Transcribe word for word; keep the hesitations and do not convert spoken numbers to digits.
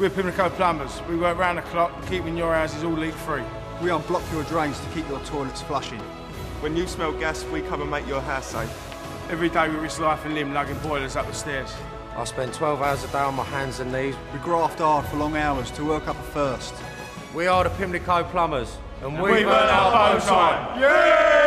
We're Pimlico Plumbers. We work round the clock, keeping your houses all leak-free. We unblock your drains to keep your toilets flushing. When you smell gas, we come and make your house safe. Every day we risk life and limb lugging boilers up the stairs. I spend twelve hours a day on my hands and knees. We graft hard for long hours to work up a thirst. We are the Pimlico Plumbers, and, and we've earned our bow time. Yeah!